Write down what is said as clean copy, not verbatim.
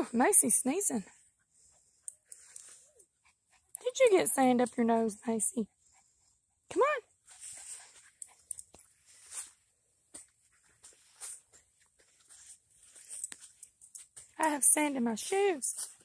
Macy's sneezing. Did you get sand up your nose, Macy? Come on. I have sand in my shoes.